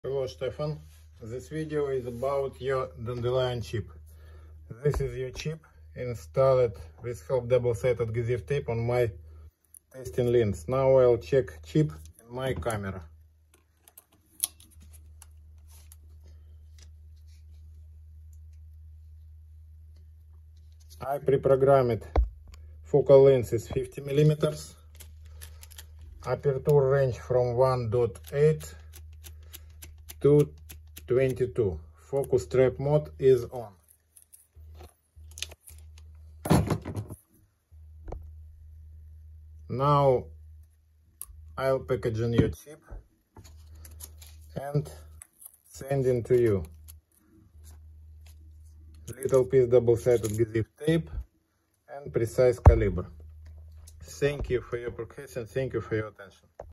Hello Stefan, this video is about your Dandelion chip. This is your chip installed with help double-sided adhesive tape on my testing lens. Now I'll check chip in my camera. I pre-programmed focal length is 50 millimeters, aperture range from 1.8 to 22. Focus trap mode is on. Now I'll package a new chip and sending to you. Little piece double-sided adhesive tape and precise caliber. Thank you for your progress and thank you for your attention.